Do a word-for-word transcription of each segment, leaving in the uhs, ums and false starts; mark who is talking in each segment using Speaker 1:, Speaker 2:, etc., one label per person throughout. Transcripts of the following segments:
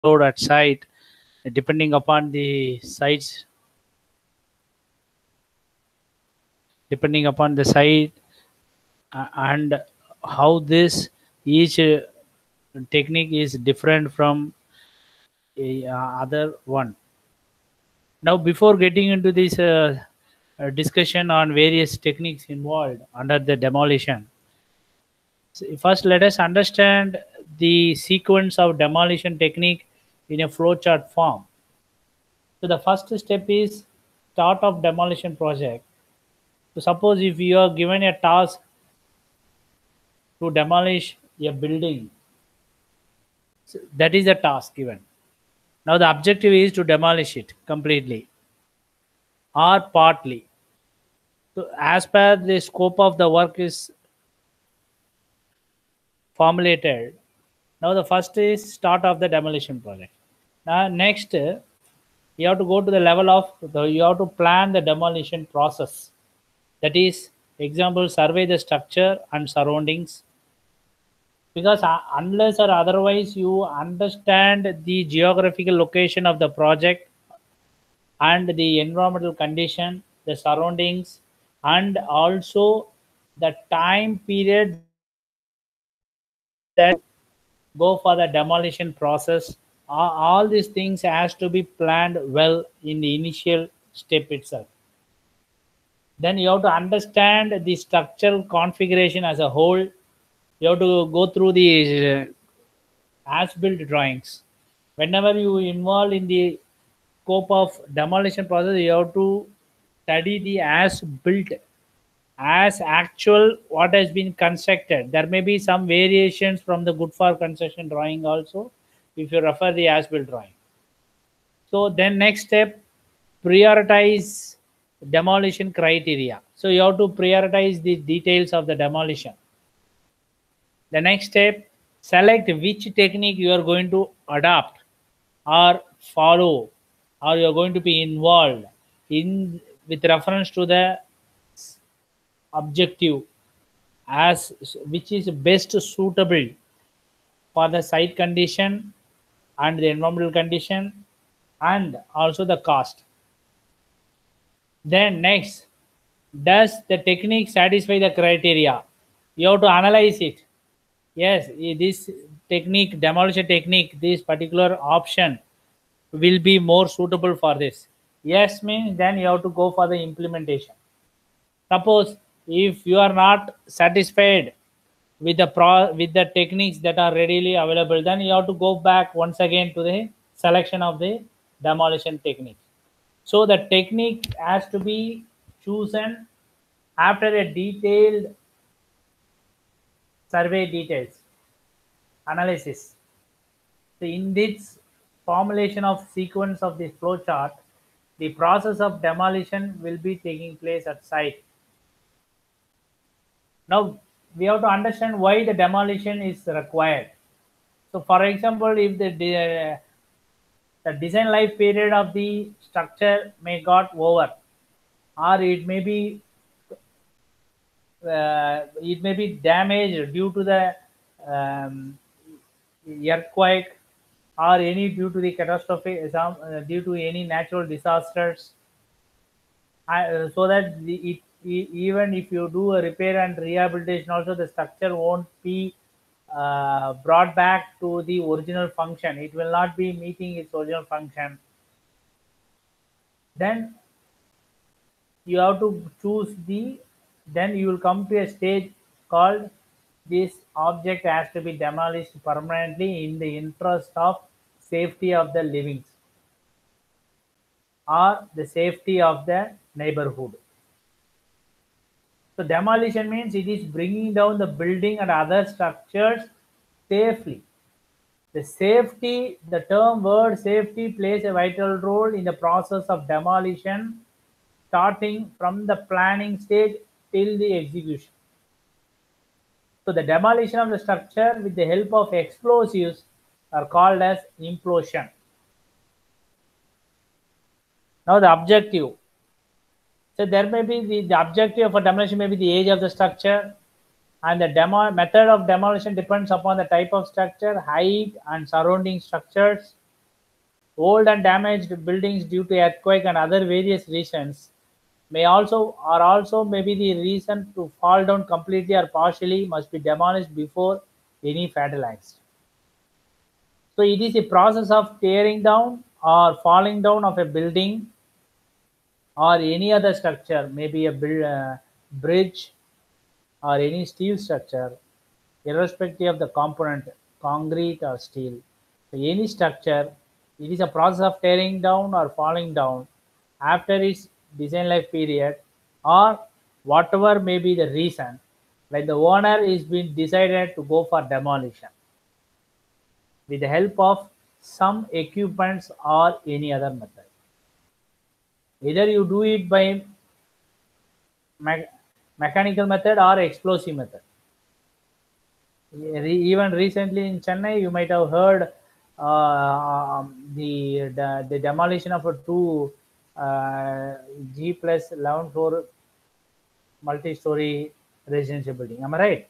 Speaker 1: followed at site, depending upon the sites, depending upon the site, uh, and how this each uh, technique is different from a, uh, other one. Now, before getting into this uh, uh, discussion on various techniques involved under the demolition, so first let us understand the sequence of demolition technique in a flowchart form. So the first step is start of demolition project. So suppose if you are given a task to demolish a building, so that is the task given. Now the objective is to demolish it completely or partly. So as per the scope of the work is formulated, now the first is start of the demolition project. Now next, uh, you have to go to the level of the, you have to plan the demolition process. That is, example, survey the structure and surroundings, because uh, unless or otherwise you understand the geographical location of the project and the environmental condition, the surroundings, and also the time period that go for the demolition process, all, all these things has to be planned well in the initial step itself. Then you have to understand the structural configuration as a whole. You have to go through the uh, as-built drawings. Whenever you involve in the scope of demolition process, you have to study the as-built, as actual what has been constructed. There may be some variations from the good for construction drawing also, if you refer the as-built drawing. So then next step, prioritize demolition criteria. So you have to prioritize the details of the demolition. The next step, select which technique you are going to adopt or follow, or you are going to be involved in with reference to the objective, as which is best suitable for the site condition and the environmental condition and also the cost. Then next, does the technique satisfy the criteria? You have to analyze it. Yes, this technique, demolition technique, this particular option will be more suitable for this. Yes means then you have to go for the implementation. Suppose if you are not satisfied with the pro with the techniques that are readily available, then you have to go back once again to the selection of the demolition technique. So the technique has to be chosen after a detailed survey details analysis. So in this formulation of sequence of this flow chart, the process of demolition will be taking place at site. Now we have to understand why the demolition is required. So for example, if the de the design life period of the structure may got over, or it may be uh, it may be damaged due to the um, earthquake or any due to the catastrophe, uh, due to any natural disasters, uh, so that the, it, e- even if you do a repair and rehabilitation also, the structure won't be uh, brought back to the original function. It will not be meeting its original function. Then you have to choose the, then you will come to a stage called this object has to be demolished permanently in the interest of safety of the livings or the safety of the neighborhood. So demolition means it is bringing down the building and other structures safely. The safety, the term word safety plays a vital role in the process of demolition, starting from the planning stage till the execution. So the demolition of the structure with the help of explosives are called as implosion. Now the objective. So there may be the, the objective for demolition may be the age of the structure, and the demo method of demolition depends upon the type of structure, height, and surrounding structures. Old and damaged buildings due to earthquake and other various reasons may also are also maybe the reason to fall down completely or partially must be demolished before any fatalized. So it is a process of tearing down or falling down of a building or any other structure, maybe a build, uh, bridge or any steel structure, irrespective of the component, concrete or steel. So any structure, it is a process of tearing down or falling down after its design life period or whatever may be the reason when the owner is been decided to go for demolition with the help of some equipments or any other method. Either you do it by me- mechanical method or explosive method. Re- even recently in Chennai, you might have heard uh, um, the, the the demolition of a two uh, G plus eleven floor multi-story residential building. Am I right?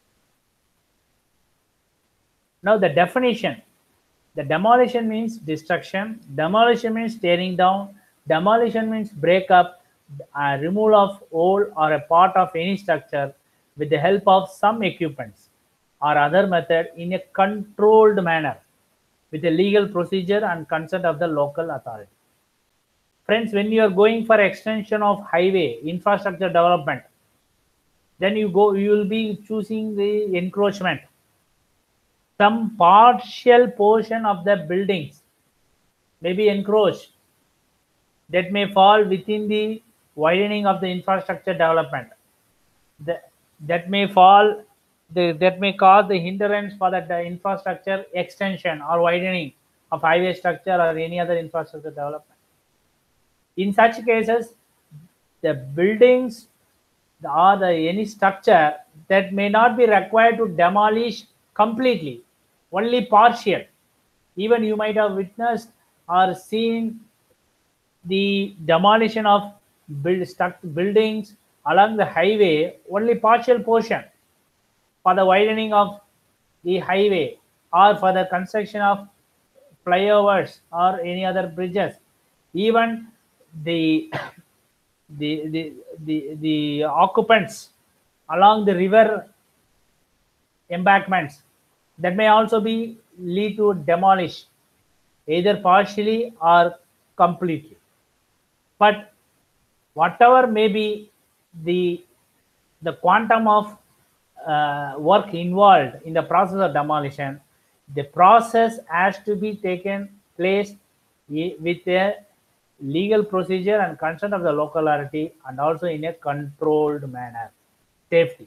Speaker 1: Now the definition. The demolition means destruction. Demolition means tearing down. Demolition means break up, uh, removal of whole or a part of any structure with the help of some equipments or other method in a controlled manner with a legal procedure and consent of the local authority. Friends, when you are going for extension of highway infrastructure development, then you go you will be choosing the encroachment. Some partial portion of the buildings may be encroached that may fall within the widening of the infrastructure development. That, that may fall the, that may cause the hindrance for that the infrastructure extension or widening of highway structure or any other infrastructure development. In such cases, the buildings or the any structure that may not be required to demolish completely, only partial. Even you might have witnessed or seen the demolition of build, stuck buildings along the highway, only partial portion for the widening of the highway or for the construction of flyovers or any other bridges. Even the the the the, the occupants along the river embankments that may also be lead to demolish either partially or completely. But whatever may be the the quantum of uh, work involved in the process of demolition, the process has to be taken place i- with a legal procedure and consent of the local authority and also in a controlled manner. Safety.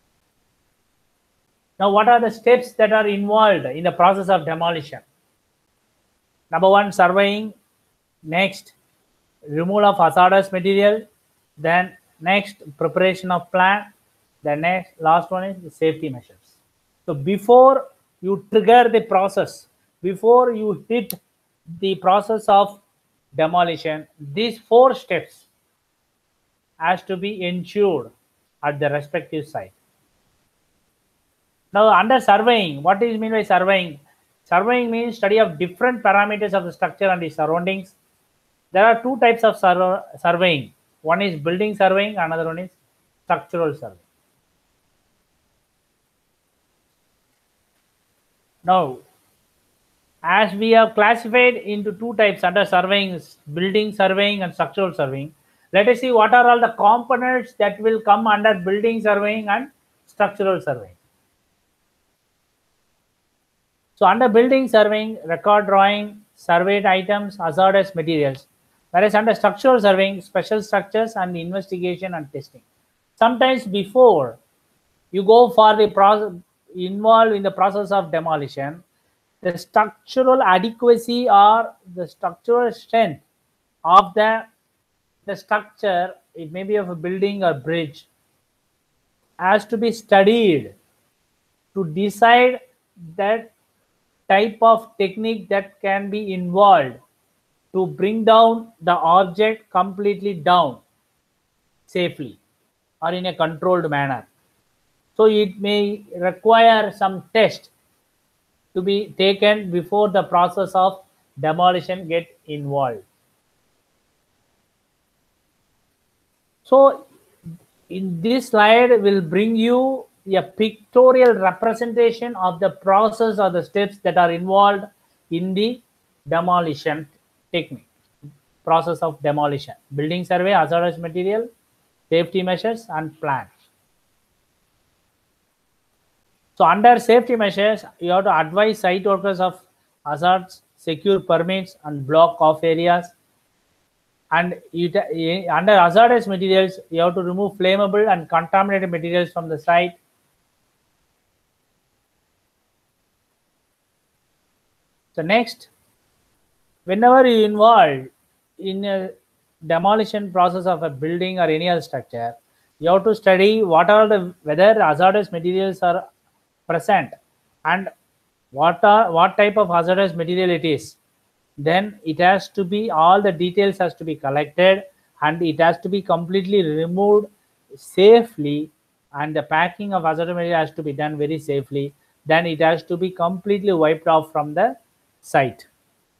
Speaker 1: Now, what are the steps that are involved in the process of demolition? Number one, surveying. Next, removal of hazardous material. Then next, preparation of plan. The next, last one is the safety measures. So before you trigger the process, before you hit the process of demolition, these four steps has to be ensured at the respective site. Now, under surveying, what is mean by surveying? Surveying means study of different parameters of the structure and the surroundings. There are two types of sur surveying. One is building surveying, another one is structural surveying. Now, as we have classified into two types under surveying, building surveying and structural surveying, let us see what are all the components that will come under building surveying and structural surveying. So under building surveying, record drawing, surveyed items, hazardous materials. Whereas under structural surveying, special structures and investigation and testing. Sometimes before you go for the process involved in the process of demolition, the structural adequacy or the structural strength of the, the structure, it may be of a building or bridge, has to be studied to decide that type of technique that can be involved to bring down the object completely down safely or in a controlled manner. So it may require some test to be taken before the process of demolition get involved. So in this slide will bring you a pictorial representation of the process or the steps that are involved in the demolition technique, process of demolition: building survey, hazardous material, safety measures, and plans. So under safety measures, you have to advise site workers of hazards, secure permits, and block off areas. And it, under hazardous materials, you have to remove flammable and contaminated materials from the site. So next, whenever you involve in a demolition process of a building or any other structure, you have to study what are the whether hazardous materials are present and what are what type of hazardous material it is. Then it has to be, all the details has to be collected, and it has to be completely removed safely, and the packing of hazardous material has to be done very safely. Then it has to be completely wiped off from the site.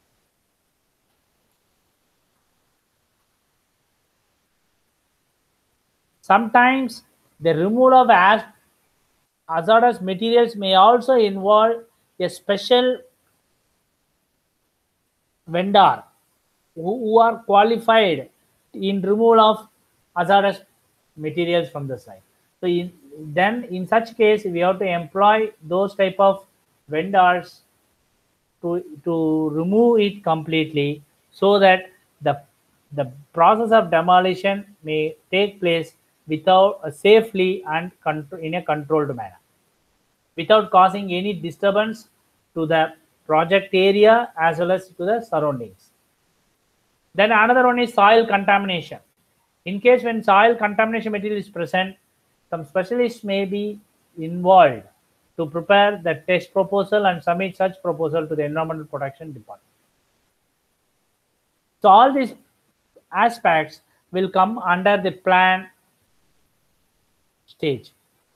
Speaker 1: Sometimes the removal of hazardous materials may also involve a special vendor who, who are qualified in removal of hazardous materials from the site. So in, then in such case, we have to employ those type of vendors to, to remove it completely, so that the, the process of demolition may take place without uh, safely and in a controlled manner, without causing any disturbance to the project area as well as to the surroundings. Then another one is soil contamination. In case when soil contamination material is present, some specialists may be involved to prepare the test proposal and submit such proposal to the Environmental Protection Department. So all these aspects will come under the plan stage.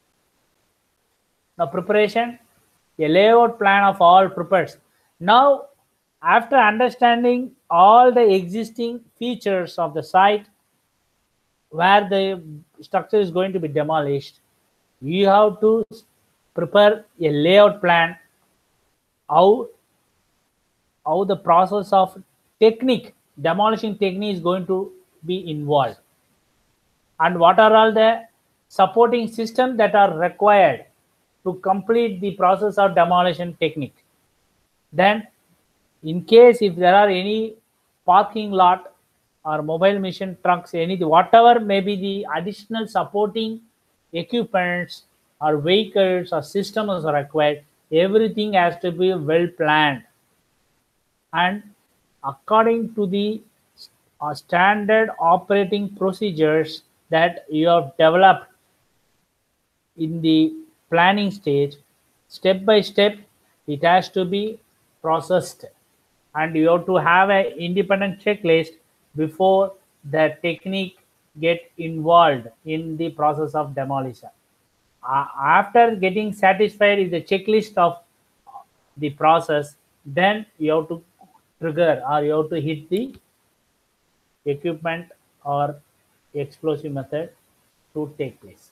Speaker 1: Now preparation, a layout plan of all prepared. Now after understanding all the existing features of the site where the structure is going to be demolished, you have to prepare a layout plan, how, how the process of technique, demolition technique is going to be involved, and what are all the supporting systems that are required to complete the process of demolition technique. Then in case if there are any parking lot or mobile mission trucks, any whatever may be the additional supporting equipments or vehicles or systems are required, everything has to be well planned and according to the uh, standard operating procedures that you have developed in the planning stage. Step by step it has to be processed, and you have to have an independent checklist before the technique get involved in the process of demolition. Uh, after getting satisfied with the checklist of the process, then you have to trigger or you have to hit the equipment or explosive method to take place.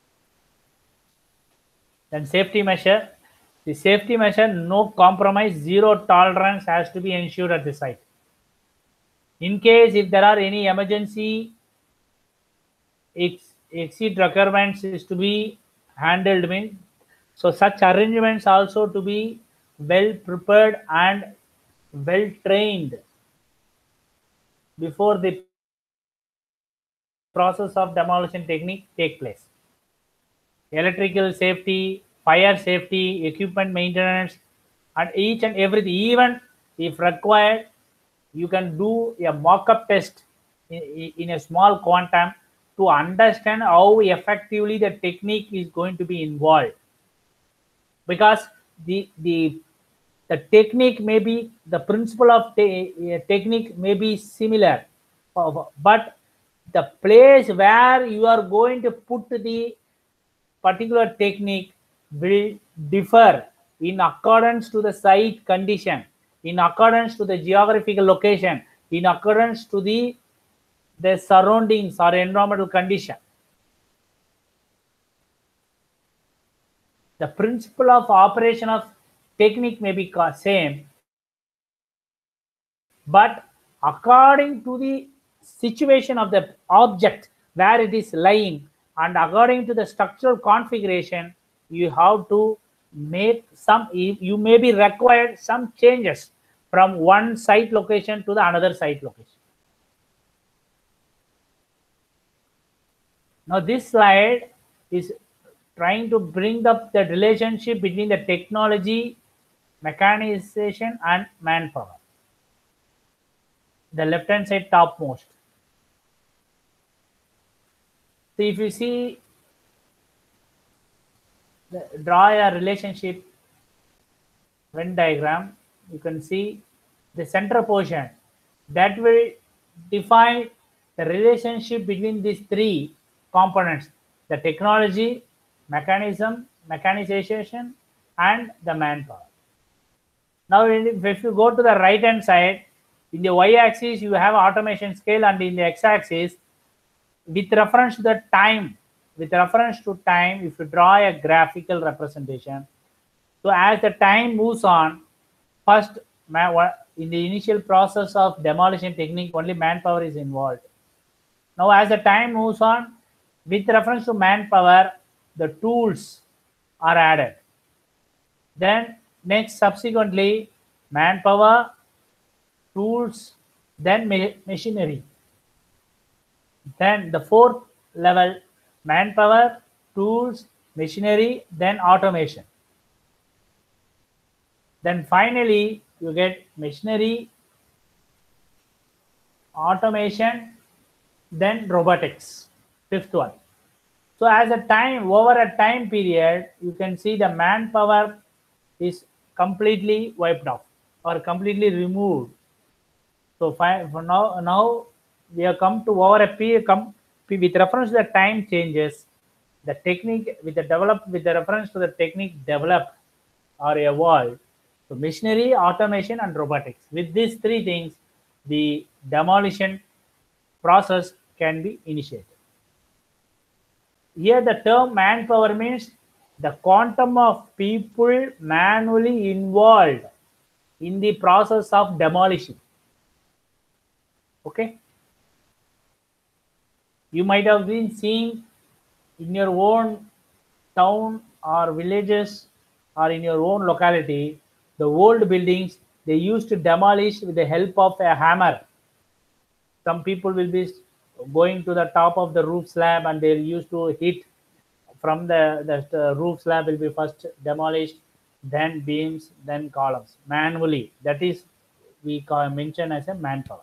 Speaker 1: Then safety measure. The safety measure, no compromise, zero tolerance has to be ensured at the site. In case if there are any emergency, ex exceed requirements is to be handled. Mean, so such arrangements also to be well prepared and well trained before the process of demolition technique take place. Electrical safety, fire safety, equipment maintenance, and each and everything. Even if required, you can do a mock-up test in, in a small quantum to understand how effectively the technique is going to be involved. Because the the the technique may be, the principle of the technique may be similar, but the place where you are going to put the particular technique will differ in accordance to the site condition, in accordance to the geographical location, in accordance to the, the surroundings or environmental condition. The principle of operation of technique may be same, but according to the situation of the object where it is lying and according to the structural configuration, you have to make some, you may be required some changes from one site location to the another site location. Now this slide is trying to bring up the relationship between the technology, mechanization and manpower. The left hand side topmost. So if you see, draw a relationship Venn diagram, you can see the center portion that will define the relationship between these three components: the technology, mechanism, mechanization, and the manpower. Now, if you go to the right hand side, in the y-axis you have automation scale, and in the x-axis, with reference to the time, with reference to time, if you draw a graphical representation, so as the time moves on, first in the initial process of demolition technique, only manpower is involved. Now, as the time moves on, with reference to manpower, the tools are added. Then next, subsequently, manpower, tools, then machinery. Then the fourth level, manpower, tools, machinery, then automation. Then finally, you get machinery, automation, then robotics, fifth one. So as a time, over a time period, you can see the manpower is completely wiped off or completely removed. So for now, now we have come to over a period, come with reference to the time changes, the technique with the developed with the reference to the technique developed or evolved. So machinery, automation, and robotics. With these three things, the demolition process can be initiated. Here the term manpower means the quantum of people manually involved in the process of demolition. Okay. You might have been seeing in your own town or villages or in your own locality, the old buildings, they used to demolish with the help of a hammer. Some people will be going to the top of the roof slab and they used to hit from the, the, the roof slab will be first demolished, then beams, then columns manually. That is we call, mention as a manpower.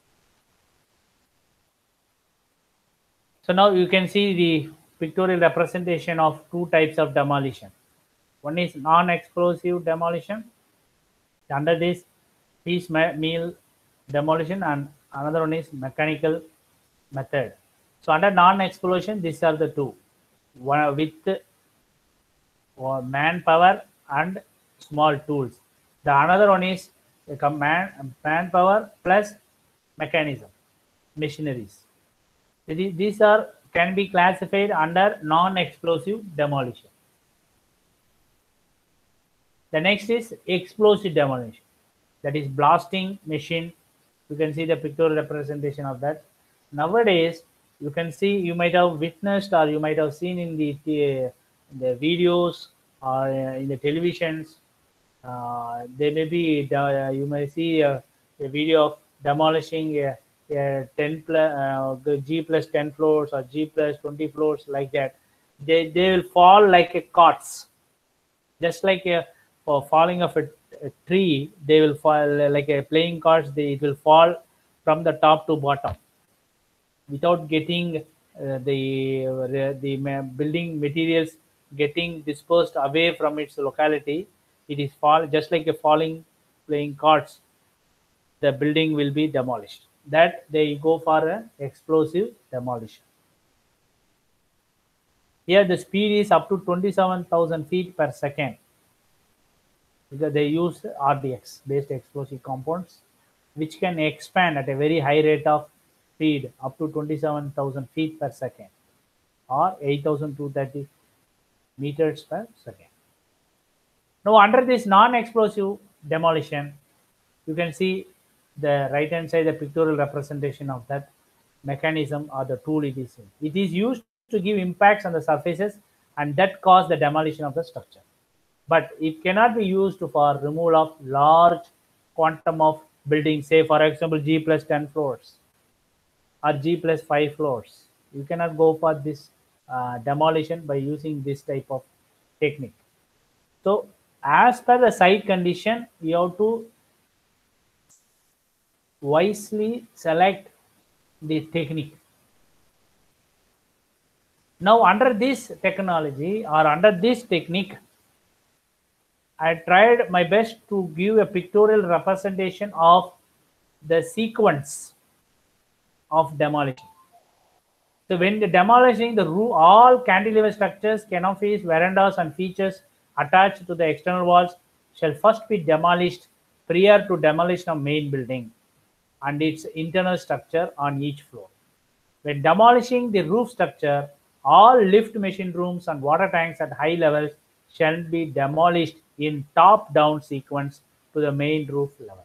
Speaker 1: So now you can see the pictorial representation of two types of demolition. One is non-explosive demolition. Under this, piecemeal demolition, and another one is mechanical method. So under non-explosion, these are the two. One with manpower and small tools. The another one is a man, manpower plus mechanism, machineries. These are can be classified under non-explosive demolition. The next is explosive demolition. That is blasting machine. You can see the pictorial representation of that. Nowadays, you can see, you might have witnessed or you might have seen in the, the, the videos or in the televisions. Uh, there may be, uh, you may see a, a video of demolishing a, a ten plus, uh, G plus ten floors or G plus twenty floors like that. They, they will fall like a cots. Just like a, for falling of a, a tree, they will fall like a playing cards. They, it will fall from the top to bottom without getting uh, the uh, the building materials getting dispersed away from its locality. It is fall just like a falling playing cards. The building will be demolished. That they go for an explosive demolition. Here the speed is up to twenty-seven thousand feet per second. because they use R D X based explosive compounds, which can expand at a very high rate of speed up to twenty-seven thousand feet per second or eight thousand two hundred thirty meters per second. Now, under this non-explosive demolition, you can see the right hand side, the pictorial representation of that mechanism or the tool it is in. It is used to give impacts on the surfaces and that cause the demolition of the structure. But it cannot be used for removal of large quantum of buildings, say for example G plus ten floors or G plus five floors. You cannot go for this uh, demolition by using this type of technique. So as per the site condition, you have to wisely select the technique. Now under this technology or under this technique, I tried my best to give a pictorial representation of the sequence of demolition. So when the demolishing the roof, all cantilever structures, canopies, verandas and features attached to the external walls shall first be demolished prior to demolition of main building and its internal structure on each floor. When demolishing the roof structure, all lift machine rooms and water tanks at high levels shall be demolished in top-down sequence to the main roof level.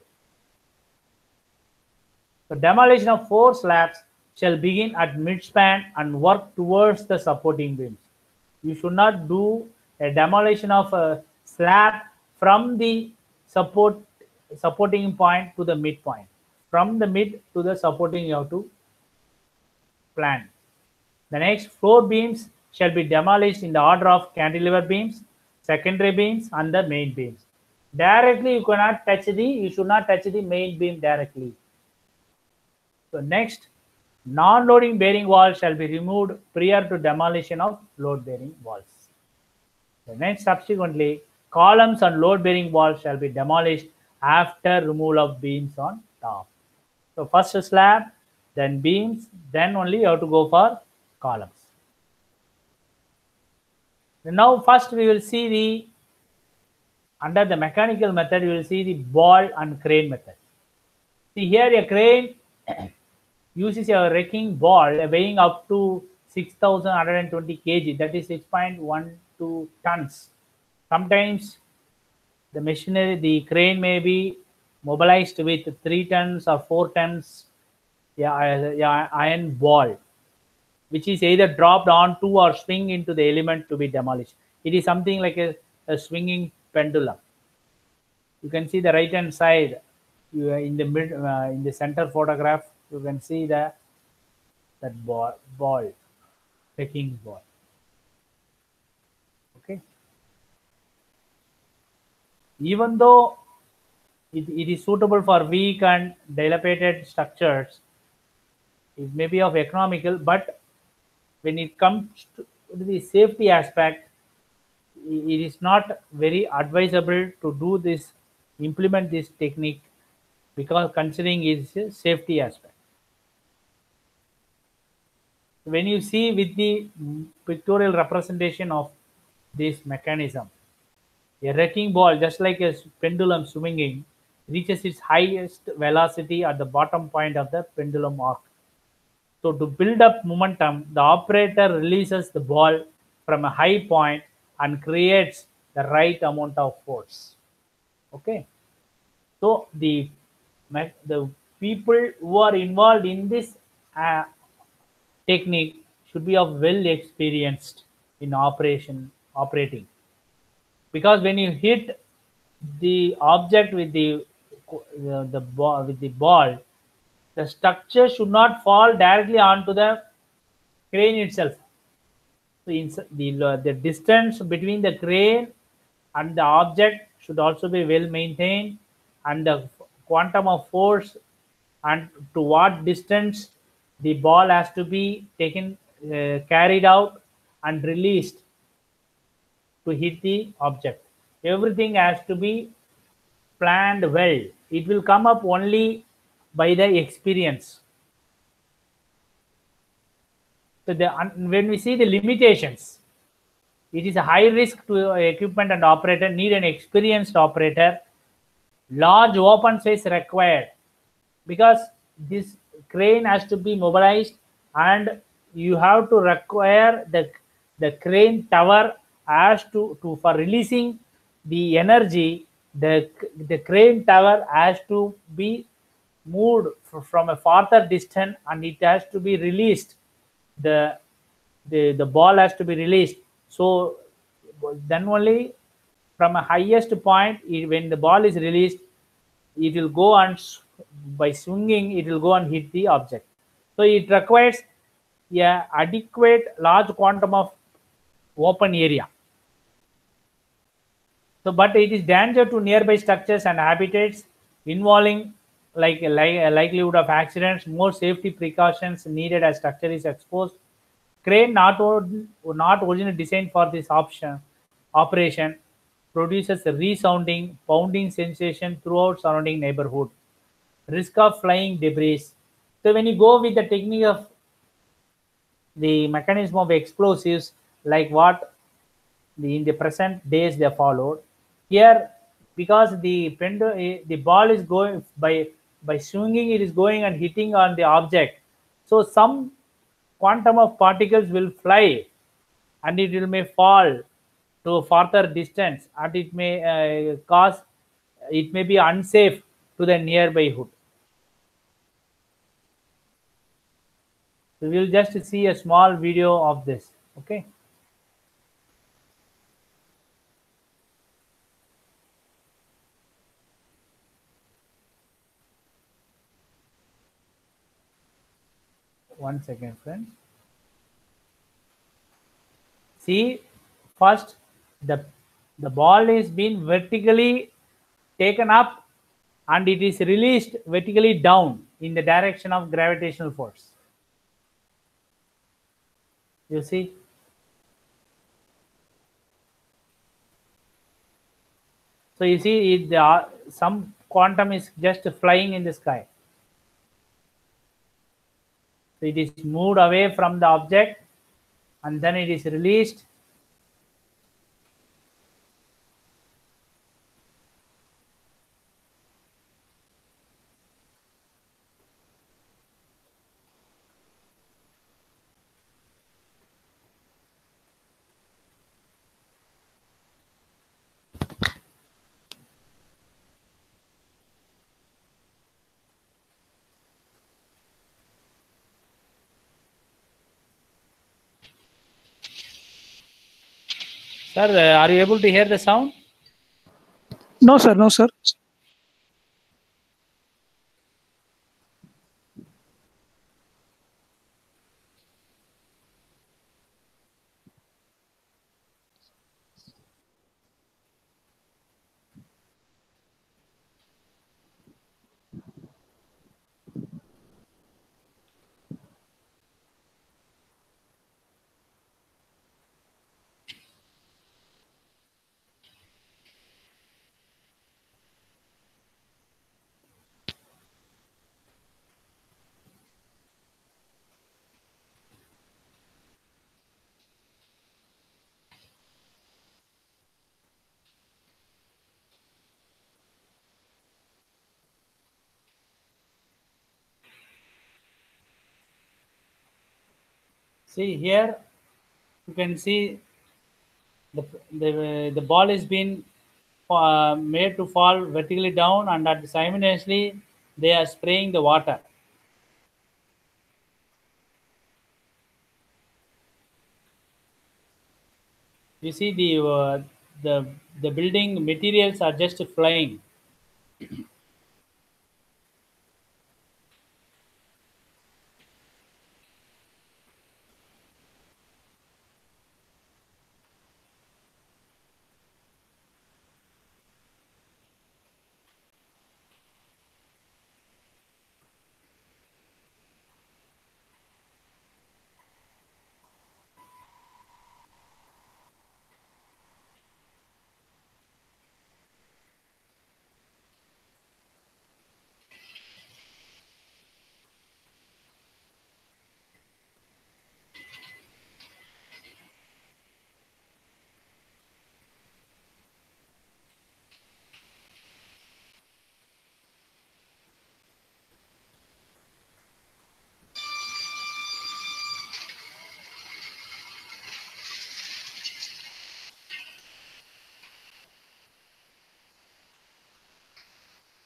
Speaker 1: The demolition of four slabs shall begin at midspan and work towards the supporting beams. You should not do a demolition of a slab from the support supporting point to the midpoint. From the mid to the supporting, you have to plan. The next floor beams shall be demolished in the order of cantilever beams, secondary beams, and the main beams. Directly, you cannot touch the, you should not touch the main beam directly. So next, non-loading bearing walls shall be removed prior to demolition of load-bearing walls. The next, subsequently, columns and load-bearing walls shall be demolished after removal of beams on top. So first slab, then beams, then only you have to go for columns. Now first we will see the, under the mechanical method, we will see the ball and crane method. See here a crane uses a wrecking ball weighing up to six thousand one hundred twenty kilograms, that is six point one two tons. Sometimes the machinery, the crane may be mobilized with three tons or four tons yeah, yeah, iron ball, which is either dropped onto or swing into the element to be demolished. It is something like a, a swinging pendulum. You can see the right hand side, you, in the mid, uh, in the center photograph, you can see the that ball, ball, wrecking ball. Okay. Even though it, it is suitable for weak and dilapidated structures, it may be of economical, but when it comes to the safety aspect, it is not very advisable to do this, implement this technique, because considering its safety aspect. When you see with the pictorial representation of this mechanism, a wrecking ball, just like a pendulum swinging, reaches its highest velocity at the bottom point of the pendulum arc. So to build up momentum, the operator releases the ball from a high point and creates the right amount of force. Okay. So the, the people who are involved in this uh, technique should be of well experienced in operation operating, because when you hit the object with the uh, the ball with the ball, the structure should not fall directly onto the crane itself. So in the, the distance between the crane and the object should also be well maintained, and the quantum of force and to what distance the ball has to be taken, uh, carried out and released to hit the object. Everything has to be planned well. It will come up only by the experience. So the, when we see the limitations, It is a high risk to equipment and operator, need an experienced operator. Large open space required because this crane has to be mobilized, and you have to require the the crane tower has to, to for releasing the energy. The the crane tower has to be moved from a farther distance, and it has to be released. The the the ball has to be released. So then only from a highest point, it, when the ball is released, it will go and by swinging it will go and hit the object. So it requires a adequate large quantum of open area. So but it is danger to nearby structures and habitats involving like, like a likelihood of accidents. More safety precautions needed as structure is exposed. Crane not, not originally designed for this option operation produces a resounding pounding sensation throughout surrounding neighborhood. Risk of flying debris. So when you go with the technique of the mechanism of explosives, like what the, in the present days they followed, here because the pendu- the ball is going by by swinging, it is going and hitting on the object. So some quantum of particles will fly, and it will may fall to a further distance, and it may uh, cause, it may be unsafe to the nearby hood. So we will just see a small video of this. Okay. One second, friends. See, first the the ball is being vertically taken up, and it is released vertically down in the direction of gravitational force. You see? So you see, it, the, some quantum is just flying in the sky. So it is moved away from the object, and then it is released. Sir, uh, are you able to hear the sound?
Speaker 2: No, sir. No, sir.
Speaker 1: See here, you can see the the, the ball is being uh, made to fall vertically down, and at simultaneously they are spraying the water. You see the uh, the the building materials are just flying.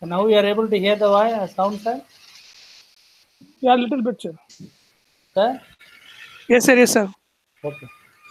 Speaker 1: So now you are able to hear the voice, sound, sir?
Speaker 2: Yeah, little bit, sir.
Speaker 1: Sir?
Speaker 2: Yes, sir. Yes, sir.
Speaker 1: Okay.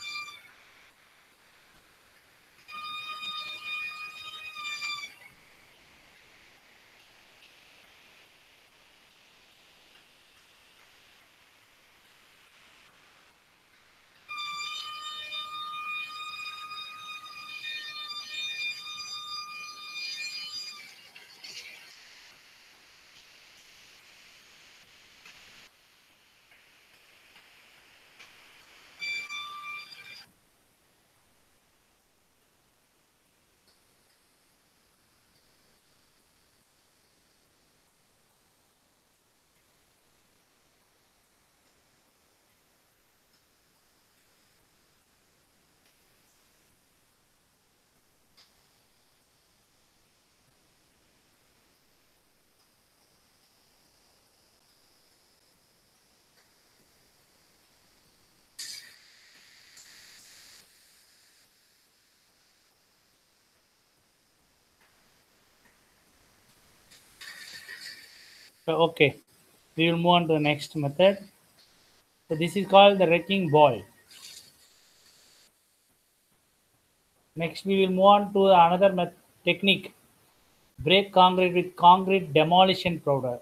Speaker 1: So, okay. We will move on to the next method. So this is called the wrecking ball. Next, we will move on to another met- technique. Break concrete with concrete demolition powder.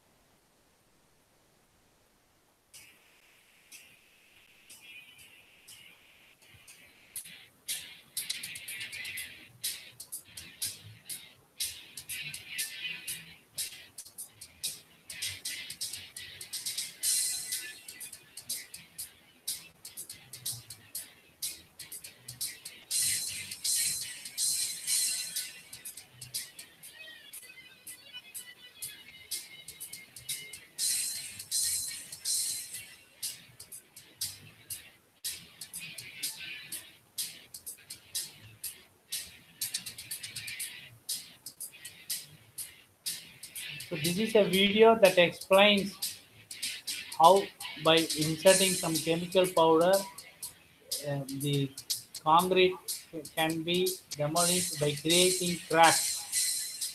Speaker 1: So this is a video that explains how by inserting some chemical powder, uh, the concrete can be demolished by creating cracks.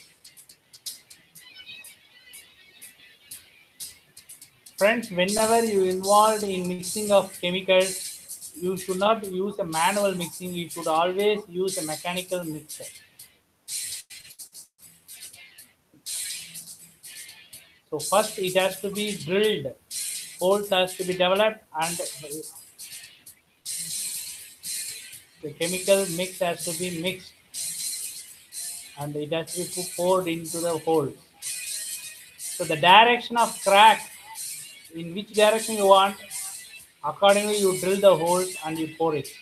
Speaker 1: Friends, whenever you involved in mixing of chemicals, you should not use a manual mixing. You should always use a mechanical mixer. So first it has to be drilled, holes has to be developed, and the chemical mix has to be mixed, and it has to be poured into the hole. So the direction of crack, in which direction you want, accordingly you drill the holes and you pour it.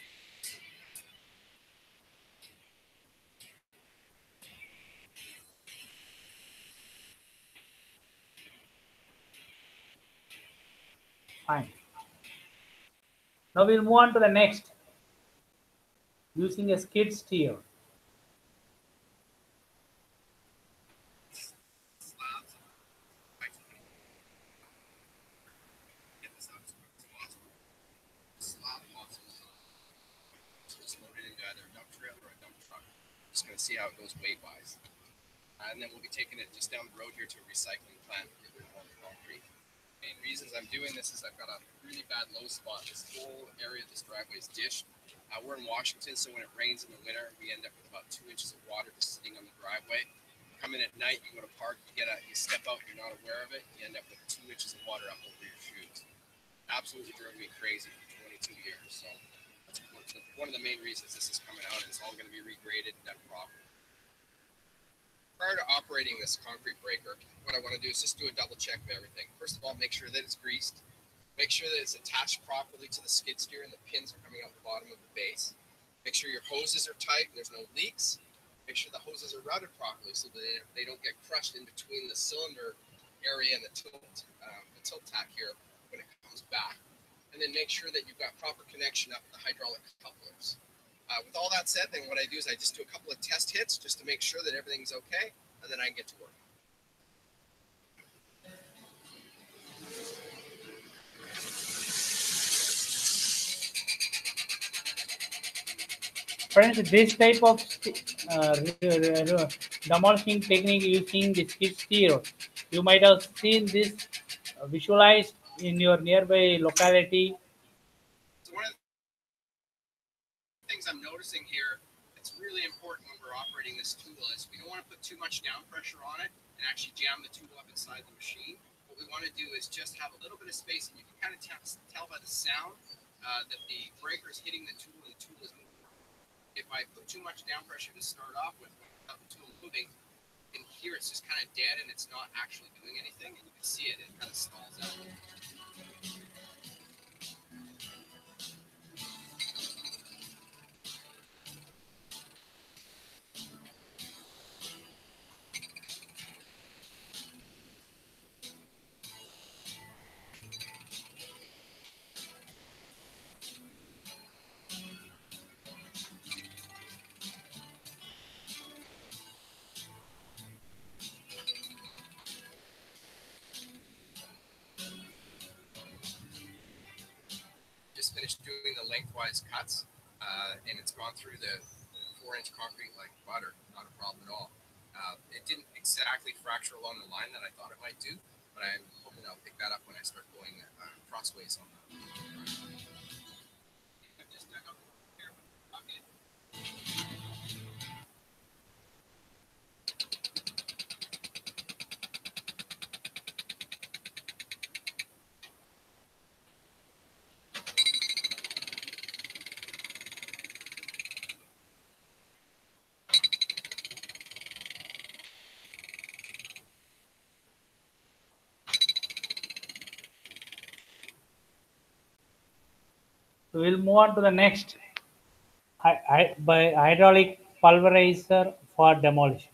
Speaker 1: Fine. Now we'll move on to the next, using a skid steer.
Speaker 3: Just going to see how it goes weight wise. Uh, and then we'll be taking it just down the road here to a recycling plant to get rid of all the concrete. Main reasons I'm doing this is I've got a really bad low spot. This whole area of this driveway is dished. Uh, we're in Washington, so when it rains in the winter, we end up with about two inches of water just sitting on the driveway. Come in at night, you go to park, you get a, you step out, you're not aware of it, you end up with two inches of water up over your shoes. Absolutely drove me crazy for twenty-two years. So that's one of the main reasons this is coming out. It's all going to be regraded and done properly. Prior to operating this concrete breaker, what I want to do is just do a double check of everything. First of all, make sure that it's greased. Make sure that it's attached properly to the skid steer and the pins are coming out the bottom of the base. Make sure your hoses are tight and there's no leaks. Make sure the hoses are routed properly so that they don't get crushed in between the cylinder area and the tilt, um, the tilt tack here when it comes back. And then make sure that you've got proper connection up the hydraulic couplers. Uh, with all that said, then what I do is I just do a couple of test hits just to make sure that everything's okay, and then I can get to work.
Speaker 1: Friends, this type of uh, demolishing technique using the skid steer. You might have seen this uh, visualized in your nearby locality.
Speaker 3: So one of the things I'm noticing here, it's really important when we're operating this tool is we don't want to put too much down pressure on it and actually jam the tool up inside the machine. What we want to do is just have a little bit of space, and you can kind of tell, tell by the sound uh, that the breaker is hitting the tool and the tool is moving. If I put too much down pressure to start off with, without the tool moving, in here it's just kind of dead and it's not actually doing anything, and you can see it, it kind of stalls out. Just finished doing the lengthwise cuts, uh, and it's gone through the four inch concrete like butter, not a problem at all. Uh, it didn't exactly fracture along the line that I thought it might do, but I'm hoping I'll pick that up when I start going uh, crossways on that. Just dug up here, okay.
Speaker 1: So we'll move on to the next hy- hy- by hydraulic pulverizer for demolition.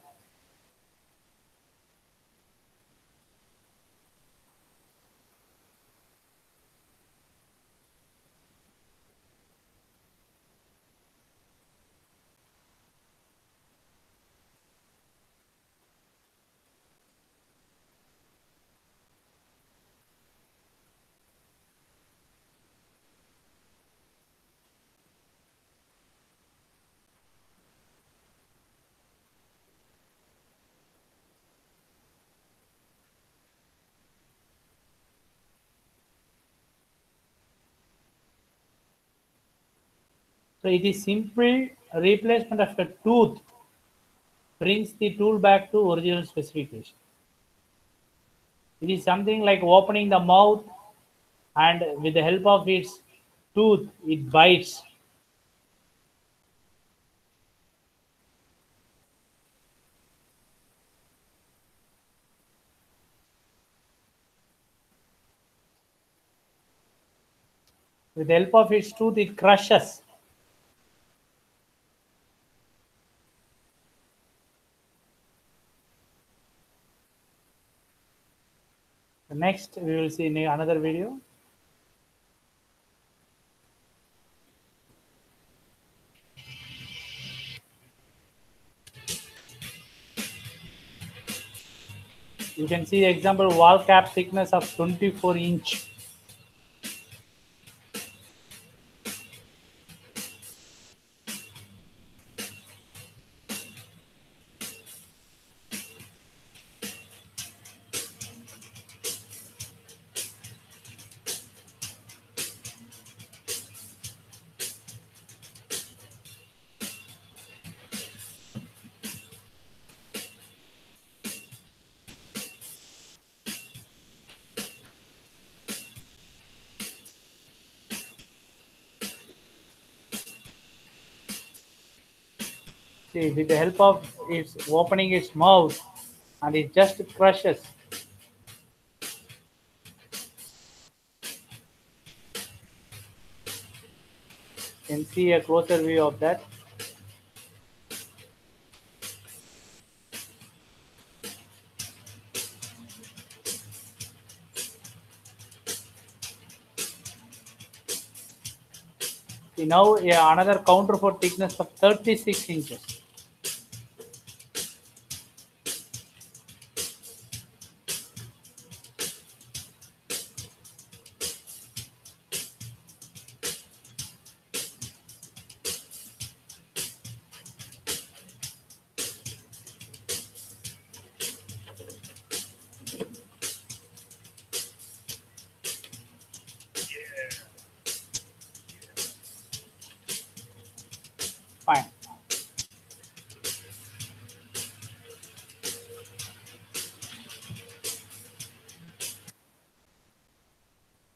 Speaker 1: So it is simple replacement of a tooth brings the tool back to original specification. It is something like opening the mouth and with the help of its tooth it bites. With the help of its tooth it crushes. Next we will see in another video. You can see the example wall cap thickness of twenty-four inch. See, with the help of its opening its mouth and it just crushes. You can see a closer view of that. See, now yeah, another counter for thickness of thirty-six inches.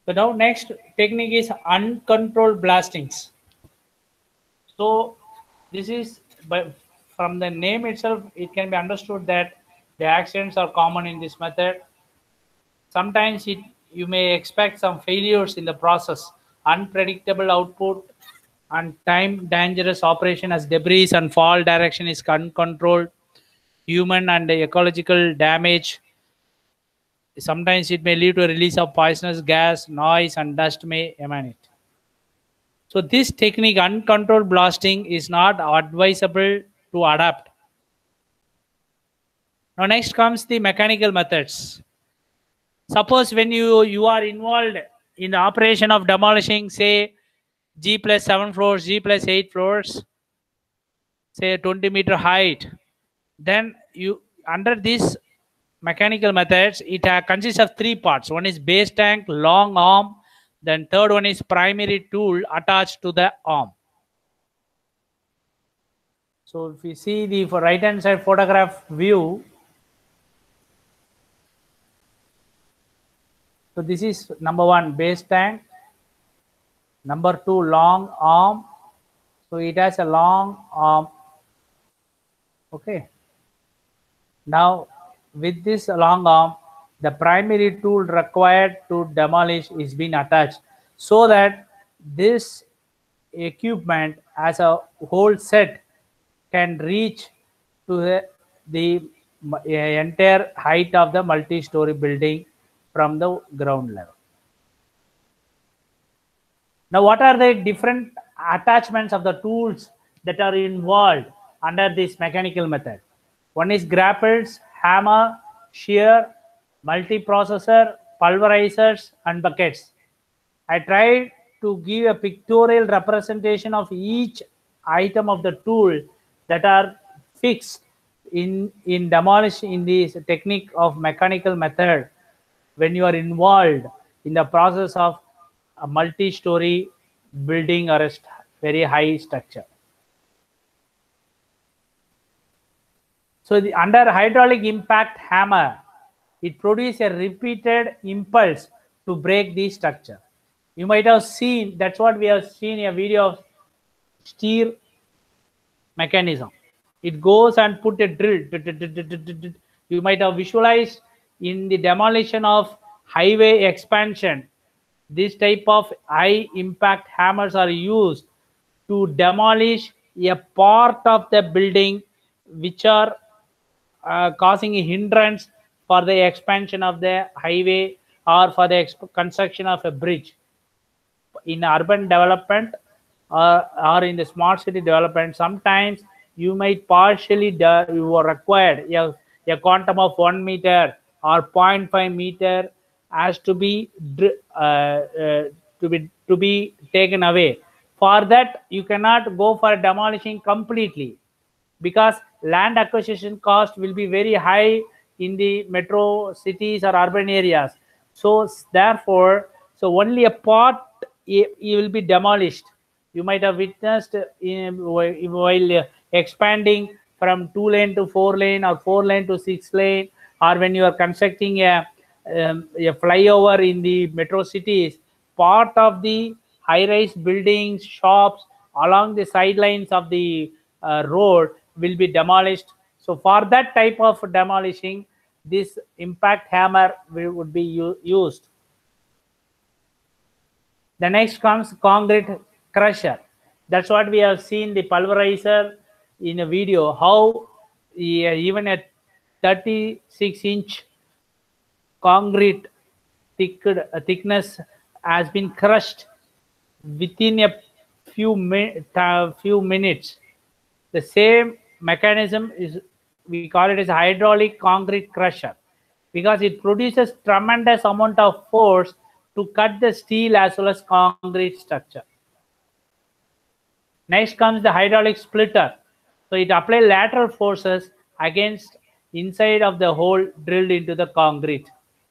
Speaker 1: So now next technique is uncontrolled blastings. So this is, by from the name itself, it can be understood that the accidents are common in this method. Sometimes it you may expect some failures in the process, unpredictable output, and time dangerous operation as debris and fall direction is uncontrolled, human and ecological damage. Sometimes it may lead to a release of poisonous gas, noise, and dust may emanate. So this technique, uncontrolled blasting, is not advisable to adapt. Now next comes the mechanical methods. Suppose when you, you are involved in the operation of demolishing, say, G plus seven floors, G plus eight floors, say twenty meter height, then you, under this mechanical methods, it uh, consists of three parts. One is base tank, long arm, then third one is primary tool attached to the arm. So if you see the right hand side photograph view, so this is number one, base tank, number two, long arm. So it has a long arm. Okay. Now with this long arm, the primary tool required to demolish is being attached, so that this equipment as a whole set can reach to the, the entire height of the multi-story building from the ground level. Now what are the different attachments of the tools that are involved under this mechanical method? One is grapples, hammer, shear, multiprocessor, pulverizers, and buckets. I tried to give a pictorial representation of each item of the tool that are fixed in, in demolish in this technique of mechanical method when you are involved in the process of a multi-story building or a very high structure. So the, under hydraulic impact hammer, it produces a repeated impulse to break the structure. You might have seen, that's what we have seen in a video of steer mechanism. It goes and put a drill. You might have visualized in the demolition of highway expansion, this type of high impact hammers are used to demolish a part of the building which are uh, causing a hindrance for the expansion of the highway or for the construction of a bridge. In urban development uh, or in the smart city development, sometimes you might partially you are required a, a quantum of one meter or zero point five meter has to be uh, uh, to be to be taken away. For that, you cannot go for demolishing completely, because land acquisition cost will be very high in the metro cities or urban areas. So therefore, so only a part it will be demolished. You might have witnessed in, while expanding from two lane to four lane or four lane to six lane, or when you are constructing a, um, a flyover in the metro cities, part of the high-rise buildings, shops along the sidelines of the uh, road will be demolished. So for that type of demolishing, this impact hammer will, would be used. The next comes concrete crusher. That's what we have seen the pulverizer in a video, how even a thirty-six inch concrete thick, uh, thickness has been crushed within a few, mi uh, few minutes. The same mechanism is, we call it as hydraulic concrete crusher, because it produces tremendous amount of force to cut the steel as well as concrete structure. Next comes the hydraulic splitter. So it applies lateral forces against inside of the hole drilled into the concrete.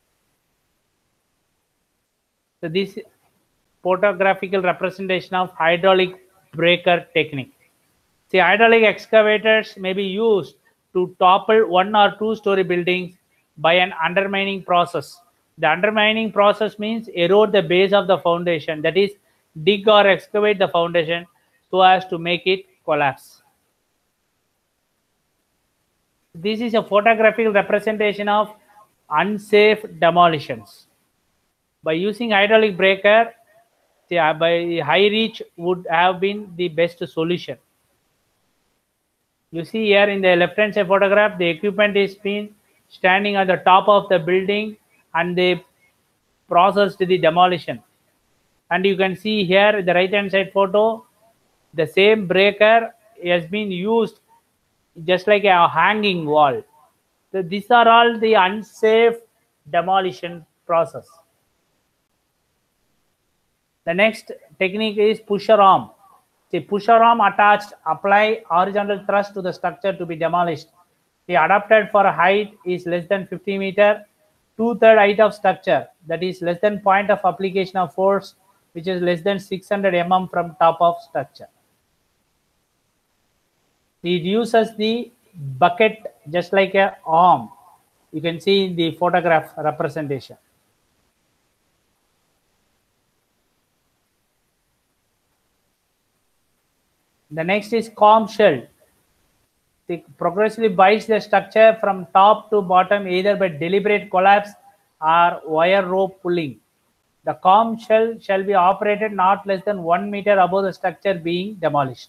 Speaker 1: So this photographical representation of hydraulic breaker technique. See, hydraulic excavators may be used to topple one or two story buildings by an undermining process. The undermining process means erode the base of the foundation, that is, dig or excavate the foundation so as to make it collapse. This is a photographic representation of unsafe demolitions. By using hydraulic breaker, the, by high reach would have been the best solution. You see here in the left hand side photograph, the equipment is been standing on the top of the building and they processed the demolition. And you can see here the right hand side photo, the same breaker has been used just like a hanging wall. So these are all the unsafe demolition process. The next technique is pusher arm. The pusher arm attached apply horizontal thrust to the structure to be demolished. The adapted for height is less than fifty meter, two-third height of structure, that is less than point of application of force, which is less than six hundred millimeters from top of structure. It uses the bucket just like a arm. You can see in the photograph representation. The next is comb shell. It progressively bites the structure from top to bottom either by deliberate collapse or wire rope pulling. The comb shell shall be operated not less than one meter above the structure being demolished.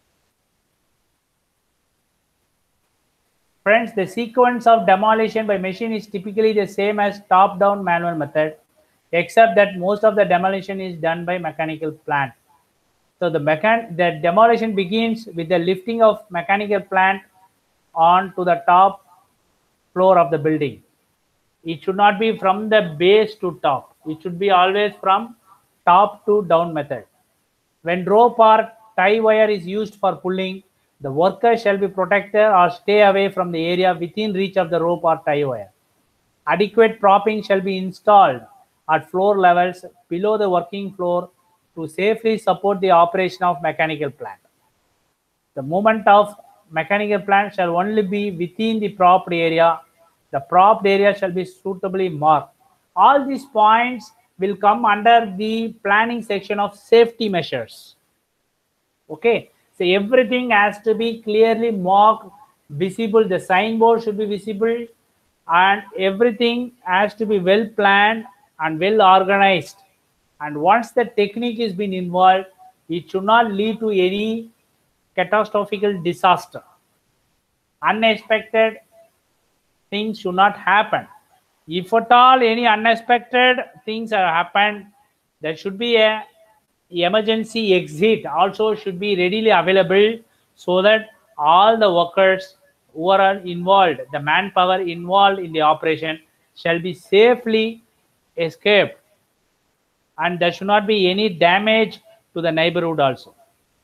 Speaker 1: Friends, the sequence of demolition by machine is typically the same as top-down manual method, except that most of the demolition is done by mechanical plant. So the, mechan the demolition begins with the lifting of mechanical plant on to the top floor of the building. It should not be from the base to top. It should be always from top to down method. When rope or tie wire is used for pulling, the worker shall be protected or stay away from the area within reach of the rope or tie wire. Adequate propping shall be installed at floor levels below the working floor to safely support the operation of mechanical plant. The movement of mechanical plant shall only be within the propped area. The propped area shall be suitably marked. All these points will come under the planning section of safety measures. Okay, so everything has to be clearly marked, visible. The signboard should be visible, and everything has to be well planned and well organized. And once the technique is been involved, it should not lead to any catastrophic disaster. Unexpected things should not happen. If at all any unexpected things have happened, there should be a emergency exit also should be readily available so that all the workers who are involved, the manpower involved in the operation, shall be safely escaped. And there should not be any damage to the neighborhood also.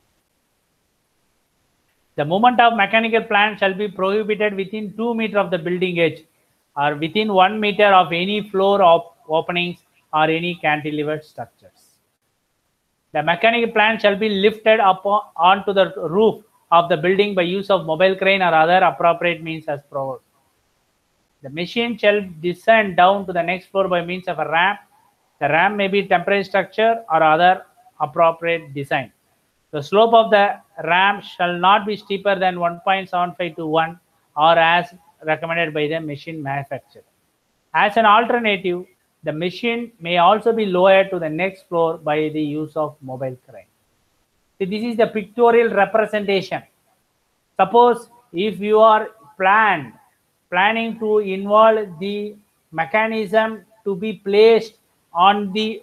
Speaker 1: The movement of mechanical plant shall be prohibited within two meters of the building edge or within one meter of any floor op openings or any cantilevered structures. The mechanical plant shall be lifted up onto the roof of the building by use of mobile crane or other appropriate means as provided. The machine shall descend down to the next floor by means of a ramp. The ramp may be temporary structure or other appropriate design. The slope of the ramp shall not be steeper than one point seven five to one or as recommended by the machine manufacturer. As an alternative, the machine may also be lowered to the next floor by the use of mobile crane. So this is the pictorial representation. Suppose if you are planned, planning to involve the mechanism to be placed on the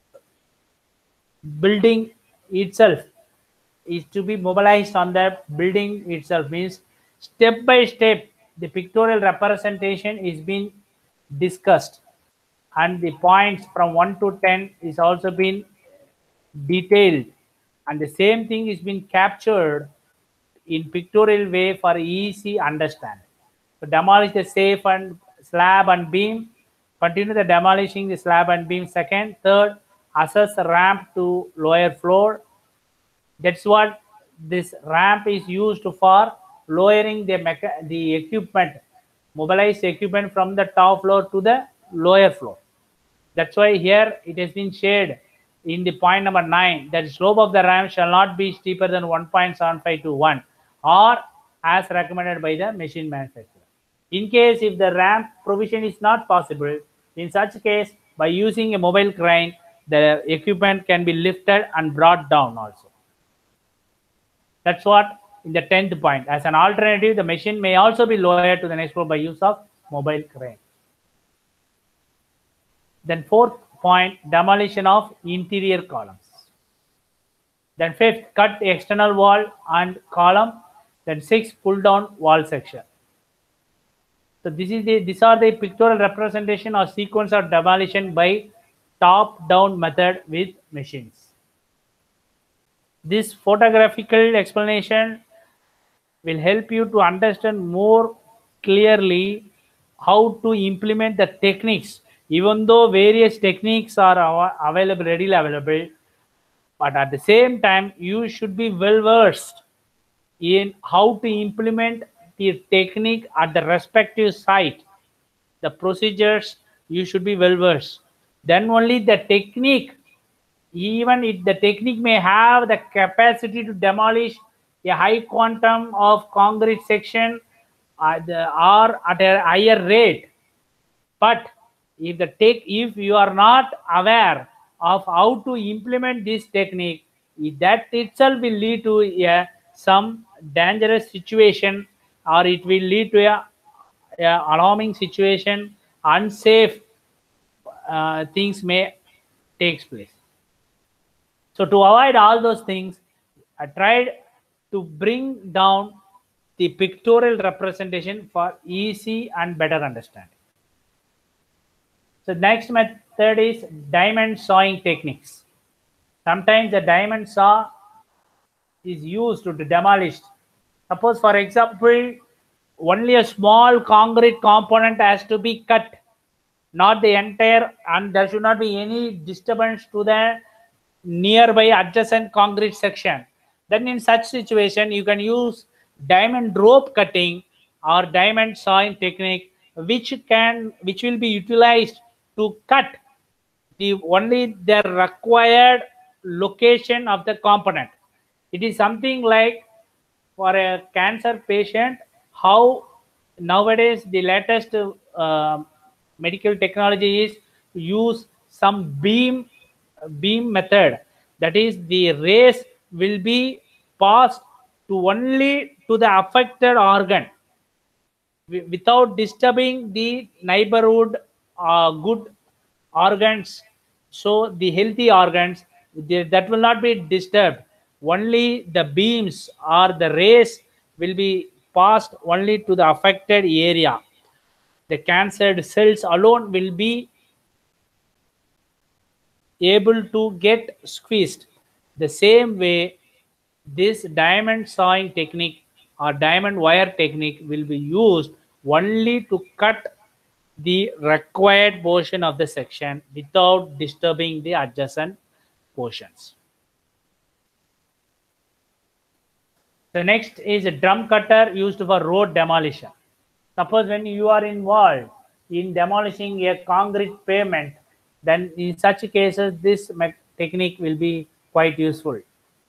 Speaker 1: building itself, is to be mobilized on the building itself, means step by step the pictorial representation is being discussed and the points from one to ten is also been detailed, and the same thing is being captured in pictorial way for easy understanding. So demolish the safe and slab and beam, continue the demolishing the slab and beam. Second, third, assess the ramp to lower floor. That's what this ramp is used for, lowering the mecha the equipment, mobilize the equipment from the top floor to the lower floor. That's why here it has been shared in the point number nine that slope of the ramp shall not be steeper than one point seven five to one or as recommended by the machine manufacturer. In case if the ramp provision is not possible, in such case by using a mobile crane, the equipment can be lifted and brought down also. That's what in the tenth point. As an alternative, the machine may also be lowered to the next floor by use of mobile crane. Then fourth point, demolition of interior columns. Then fifth, cut the external wall and column. Then sixth, pull down wall section. So this is the these are the pictorial representation or sequence of demolition by top-down method with machines. This photographical explanation will help you to understand more clearly how to implement the techniques. Even though various techniques are available, readily available, but at the same time, you should be well versed in how to implement the technique at the respective site. The procedures, you should be well versed. Then only the technique, even if the technique may have the capacity to demolish a high quantum of concrete section uh, the, or at a higher rate, but if the take if you are not aware of how to implement this technique, that itself will lead to a some dangerous situation, or it will lead to a, a alarming situation, unsafe uh, things may take place. So to avoid all those things, I tried to bring down the pictorial representation for easy and better understanding. So next method is diamond sawing techniques. Sometimes the diamond saw is used to demolish. Suppose, for example, only a small concrete component has to be cut, not the entire, and there should not be any disturbance to the nearby adjacent concrete section. Then in such situation, you can use diamond rope cutting or diamond sawing technique, which can which will be utilized to cut the only the required location of the component. It is something like for a cancer patient, how nowadays the latest uh, medical technology is to use some beam beam method. That is, the rays will be passed to only to the affected organ without disturbing the neighborhood uh, good organs. So the healthy organs, they, that will not be disturbed. Only the beams or the rays will be passed only to the affected area. The cancer cells alone will be able to get squeezed. The same way, this diamond sawing technique or diamond wire technique will be used only to cut the required portion of the section without disturbing the adjacent portions. The next is a drum cutter used for road demolition. Suppose when you are involved in demolishing a concrete pavement, then in such cases this technique will be quite useful.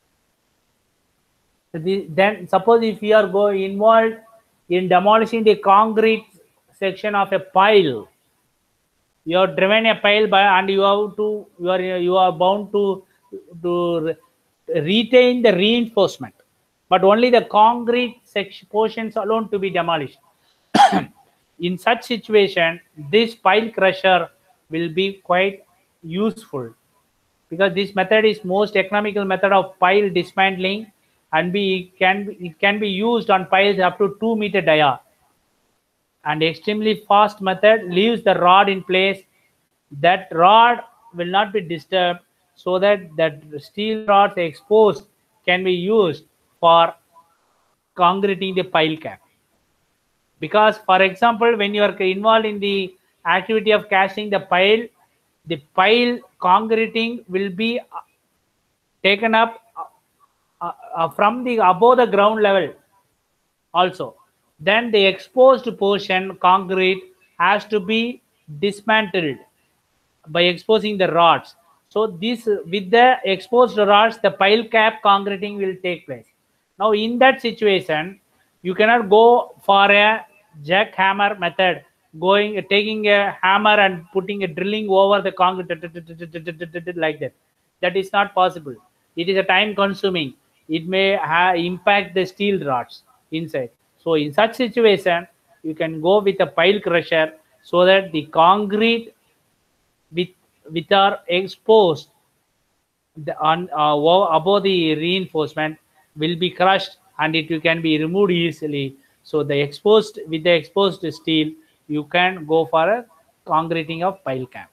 Speaker 1: So the, then suppose if you are go involved in demolishing the concrete section of a pile, you have driven a pile by and you have to you are you are bound to to retain the reinforcement, but only the concrete section portions alone to be demolished. In such situation, this pile crusher will be quite useful, because this method is most economical method of pile dismantling, and be can be, it can be used on piles up to two meter dia, and extremely fast method leaves the rod in place. That rod will not be disturbed, so that that steel rods exposed can be used for concreting the pile cap. Because, for example, when you are involved in the activity of casting the pile, the pile concreting will be taken up uh, uh, from the above the ground level also. Then the exposed portion concrete has to be dismantled by exposing the rods. So this, with the exposed rods, the pile cap concreting will take place. Now in that situation, you cannot go for a jackhammer method, going taking a hammer and putting a drilling over the concrete like that. That is not possible. It is a time consuming. It may ha impact the steel rods inside. So in such situation, you can go with a pile crusher so that the concrete with which are exposed the, on uh, above the reinforcement will be crushed and it can be removed easily. So the exposed with the exposed steel, you can go for a concreting of pile cap.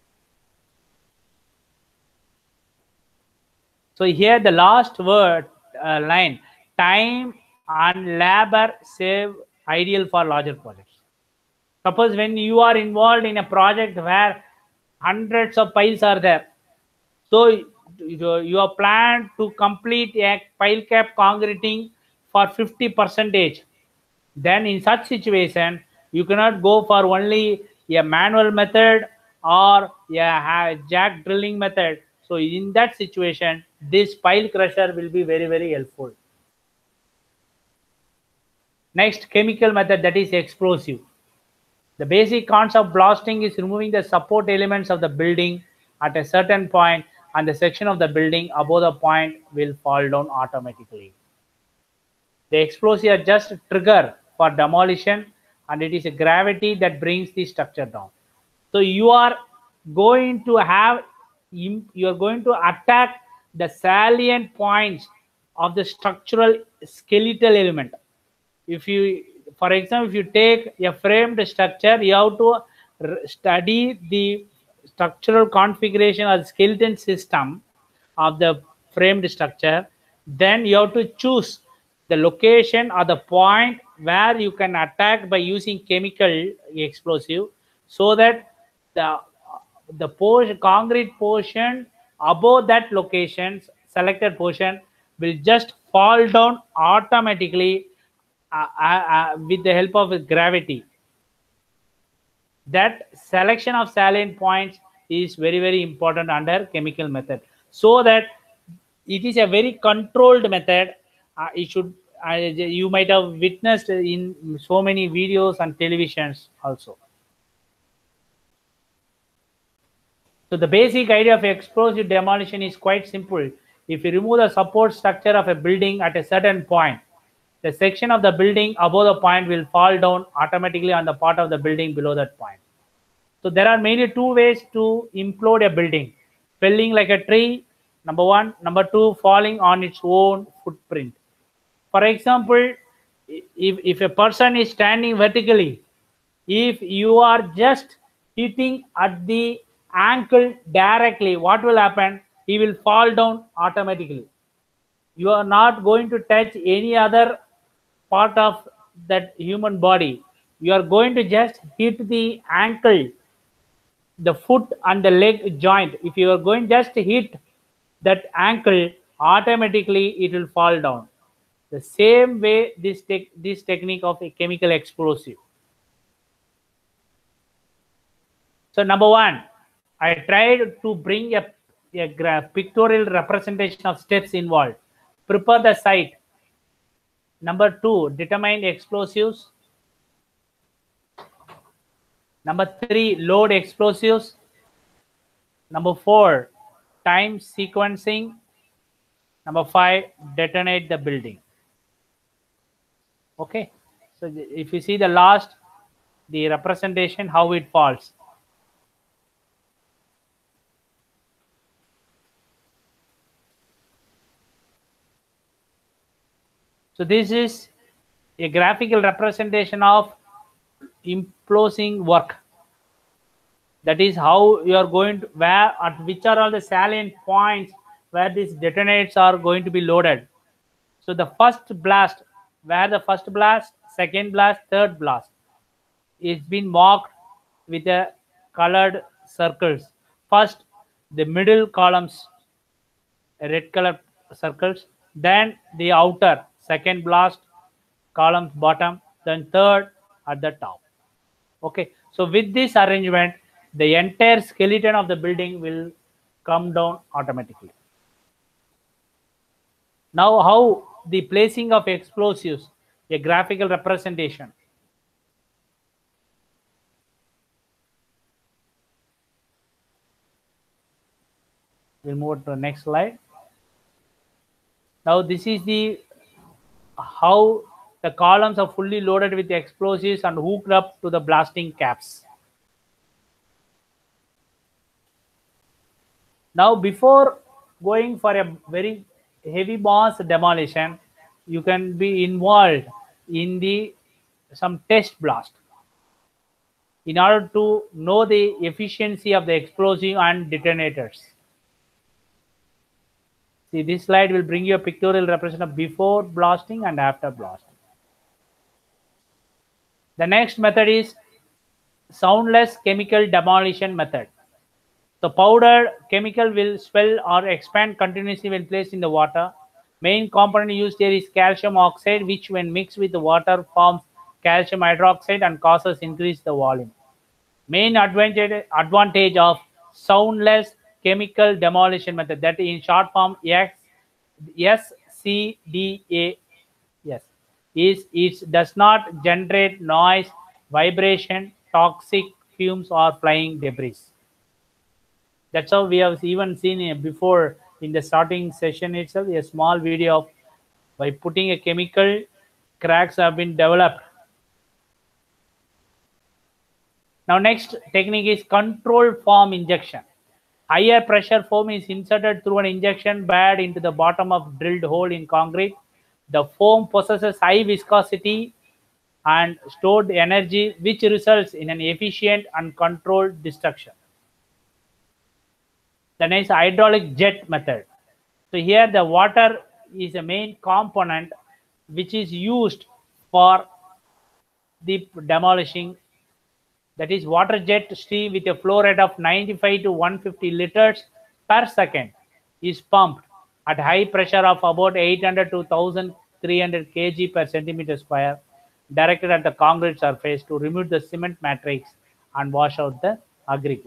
Speaker 1: So here the last word uh, line, time and labor save, ideal for larger projects. Suppose when you are involved in a project where hundreds of piles are there, so you are planned to complete a pile cap concreting for fifty percentage. Then in such situation, you cannot go for only a manual method or a jack drilling method. So in that situation, this pile crusher will be very, very helpful. Next, chemical method, that is explosive. The basic concept of blasting is removing the support elements of the building at a certain point, and the section of the building above the point will fall down automatically. The explosive is just a trigger for demolition, and it is a gravity that brings the structure down. So you are going to have, you are going to attack the salient points of the structural skeletal element. If you, for example, if you take a framed structure, you have to study the structural configuration or skeleton system of the framed structure. Then you have to choose the location or the point where you can attack by using chemical explosive, so that the the portion, concrete portion above that location, selected portion, will just fall down automatically uh, uh, with the help of gravity. That selection of salient points is very, very important under chemical method, so that it is a very controlled method. Uh, it should uh, you might have witnessed in so many videos and televisions also. So the basic idea of explosive demolition is quite simple. If you remove the support structure of a building at a certain point, the section of the building above the point will fall down automatically on the part of the building below that point. So there are mainly two ways to implode a building: felling like a tree, number one; number two, falling on its own footprint. For example, if, if a person is standing vertically, if you are just hitting at the ankle directly, what will happen? He will fall down automatically. You are not going to touch any other part of that human body. You are going to just hit the ankle, the foot and the leg joint. If you are going just to hit that ankle, automatically it will fall down. The same way this, te this technique of a chemical explosive. So number one, I tried to bring a, a pictorial representation of steps involved. Prepare the site. Number two, determine explosives. Number three, load explosives. Number four, time sequencing. Number five, detonate the building. Okay, so if you see the last, the representation, how it falls. So this is a graphical representation of imploding work. That is how you are going to, where, at which are all the salient points where these detonates are going to be loaded. So the first blast, where the first blast, second blast, third blast, is been marked with a colored circles. First, the middle columns, red color circles, then the outer, second blast, columns bottom, then third at the top. Okay, so with this arrangement, the entire skeleton of the building will come down automatically. Now, how the placing of explosives, a graphical representation. We'll move to the next slide. Now, this is the how the columns are fully loaded with explosives and hooked up to the blasting caps. Now, before going for a very heavy mass demolition, you can be involved in the some test blast in order to know the efficiency of the explosive and detonators. See, this slide will bring you a pictorial representation of before blasting and after blasting. The next method is soundless chemical demolition method. The powdered chemical will swell or expand continuously when placed in the water. Main component used here is calcium oxide, which when mixed with the water forms calcium hydroxide and causes increase the volume. Main advantage, advantage of soundless chemical demolition method, that in short form S C D A, yes, is it does not generate noise, vibration, toxic fumes or flying debris. That's how we have even seen before in the starting session itself, a small video of by putting a chemical, cracks have been developed. Now, next technique is controlled foam injection. Higher pressure foam is inserted through an injection bed into the bottom of drilled hole in concrete. The foam possesses high viscosity and stored energy, which results in an efficient and controlled destruction. The next, hydraulic jet method. So here the water is a main component which is used for the demolishing. That is, water jet stream with a flow rate of ninety-five to one hundred fifty liters per second is pumped at high pressure of about eight hundred to one thousand three hundred kilograms per centimeter square, directed at the concrete surface to remove the cement matrix and wash out the aggregate.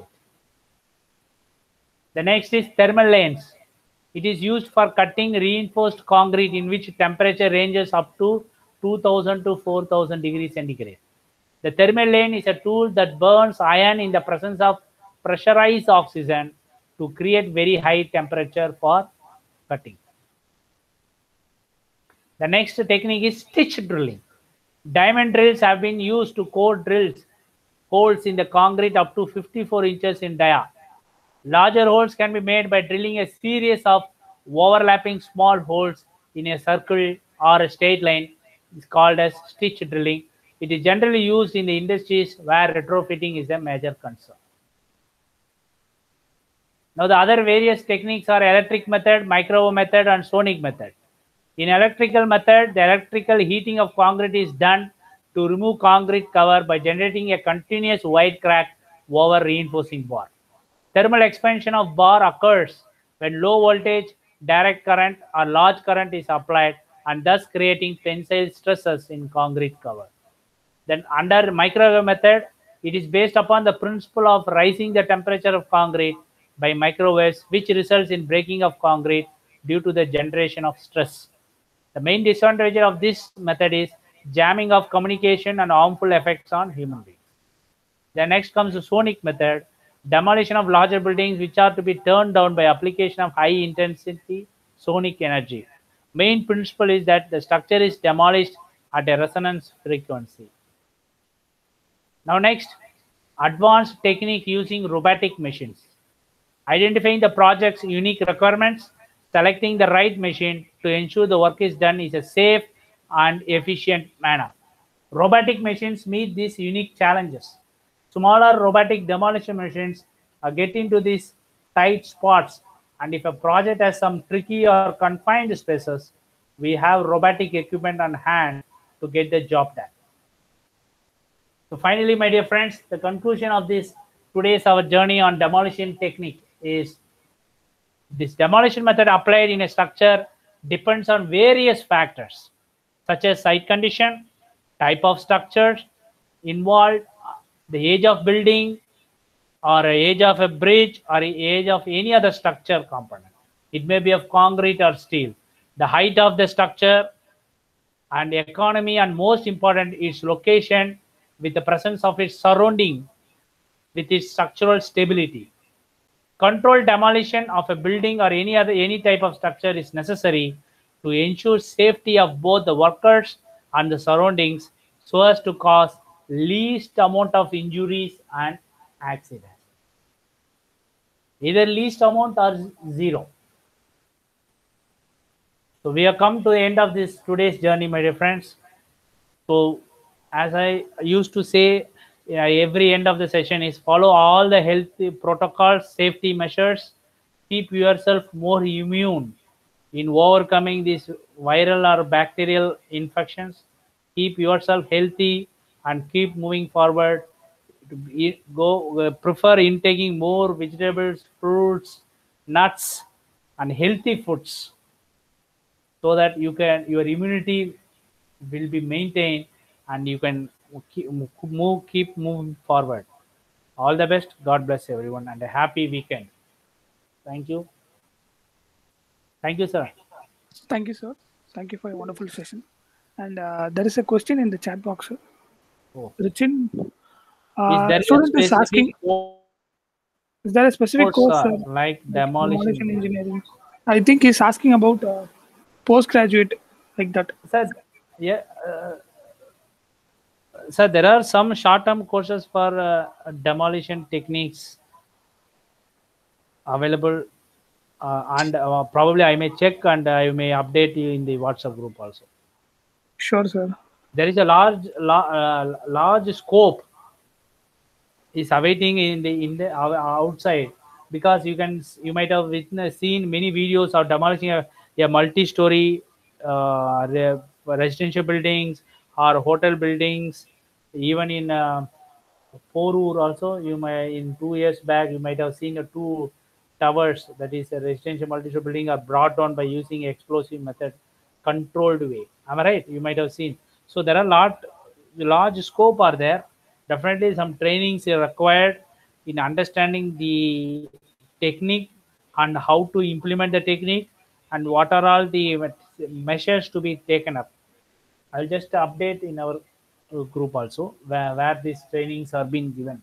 Speaker 1: The next is thermal lanes. It is used for cutting reinforced concrete in which temperature ranges up to two thousand to four thousand degrees centigrade. The thermal lane is a tool that burns iron in the presence of pressurized oxygen to create very high temperature for cutting. The next technique is stitch drilling. Diamond drills have been used to core drills holes in the concrete up to fifty-four inches in dia. Larger holes can be made by drilling a series of overlapping small holes in a circle or a straight line. It's called as stitch drilling. It is generally used in the industries where retrofitting is a major concern. Now, the other various techniques are electric method, microwave method, and sonic method. In electrical method, the electrical heating of concrete is done to remove concrete cover by generating a continuous wide crack over reinforcing bar. Thermal expansion of bar occurs when low voltage, direct current, or large current is applied, and thus creating tensile stresses in concrete cover. Then under microwave method, it is based upon the principle of raising the temperature of concrete by microwaves, which results in breaking of concrete due to the generation of stress. The main disadvantage of this method is jamming of communication and harmful effects on human beings. Then next comes the sonic method, demolition of larger buildings which are to be turned down by application of high intensity sonic energy. Main principle is that the structure is demolished at a resonance frequency. Now next, advanced technique using robotic machines. Identifying the project's unique requirements, selecting the right machine to ensure the work is done is a safe and efficient manner. Robotic machines meet these unique challenges. Smaller robotic demolition machines are get into these tight spots, and if a project has some tricky or confined spaces, we have robotic equipment on hand to get the job done. So finally, my dear friends, the conclusion of this today's our journey on demolition technique is this demolition method applied in a structure depends on various factors such as site condition, type of structures involved, the age of building, or a age of a bridge or a age of any other structure component. It may be of concrete or steel. The height of the structure and economy, and most important, its location with the presence of its surrounding with its structural stability. Controlled demolition of a building or any other any type of structure is necessary to ensure safety of both the workers and the surroundings so as to cause least amount of injuries and accidents. Either least amount or zero. So we have come to the end of this today's journey, my dear friends. So as I used to say, yeah, every end of the session is follow all the health protocols, safety measures, keep yourself more immune in overcoming these viral or bacterial infections, keep yourself healthy and keep moving forward. Go uh, prefer intaking more vegetables, fruits, nuts, and healthy foods so that you can your immunity will be maintained and you can keep, move keep moving forward. All the best. God bless everyone and a happy weekend. Thank you. Thank you, sir.
Speaker 2: Thank you, sir. Thank you for a wonderful session. And uh, there is a question in the chat box, sir.
Speaker 1: Oh.
Speaker 2: Richin,
Speaker 1: Is
Speaker 2: uh,
Speaker 1: there a
Speaker 2: student is
Speaker 1: specific
Speaker 2: asking,
Speaker 1: course,
Speaker 2: is there a specific course,
Speaker 1: sir,
Speaker 2: sir,
Speaker 1: like
Speaker 2: like
Speaker 1: demolition?
Speaker 2: demolition engineering? I think he's asking about uh, postgraduate like that.
Speaker 1: Sir, yeah, uh, sir, there are some short-term courses for uh, demolition techniques available, uh, and uh, probably I may check and I may update you in the WhatsApp group also.
Speaker 2: Sure, sir.
Speaker 1: There is a large, la, uh, large scope is awaiting in the in the uh, outside, because you can you might have witnessed seen many videos of demolishing a, a multi-story uh, re- residential buildings or hotel buildings, even in uh, Porur also. You may in two years back you might have seen a two towers, that is a residential multi-story building, are brought down by using explosive method, controlled way. Am I right? You might have seen. So there are lot large scope are there. Definitely some trainings are required in understanding the technique and how to implement the technique and what are all the measures to be taken up. I'll just update in our group also where, where these trainings are being given.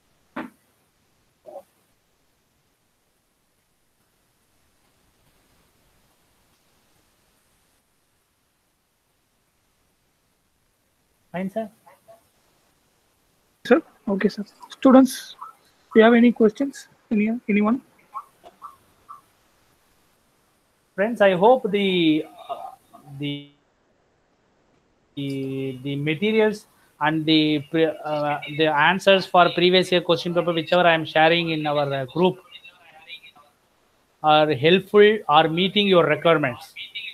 Speaker 1: Fine, sir.
Speaker 2: Sir, okay, sir. Students, do you have any questions? Any anyone?
Speaker 1: Friends, I hope the uh, the the, the materials and the uh, the answers for previous year question paper, whichever I am sharing in our uh, group, are helpful or meeting your requirements.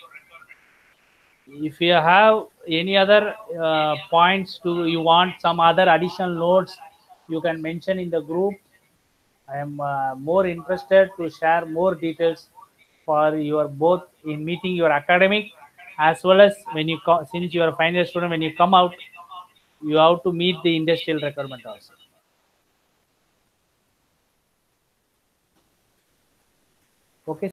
Speaker 1: If you have any other uh, points to you want some other additional notes, you can mention in the group. I am uh, more interested to share more details for your both in meeting your academic as well as when you since you are a final year student, when you come out, you have to meet the industrial requirement also.